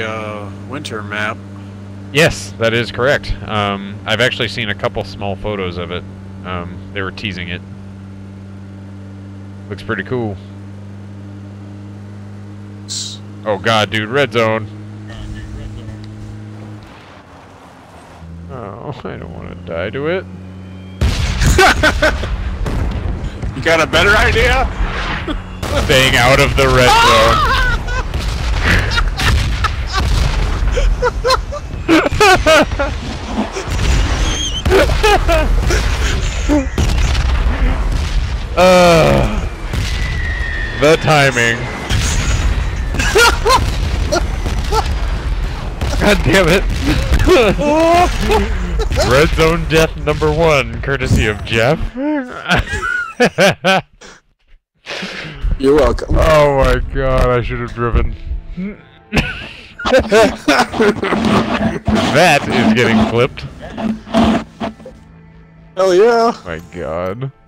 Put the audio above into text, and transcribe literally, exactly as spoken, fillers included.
uh, winter map. Yes, that is correct. Um, I've actually seen a couple small photos of it. Um, they were teasing it. Looks pretty cool. Oh god, dude, red zone. Oh, I don't want to die to it. You got a better idea? Staying out of the red zone. uh, the timing. God damn it. Red zone death number one, courtesy of Jeff. You're welcome. Oh my god, I should have driven. That is getting clipped. Hell yeah. My god.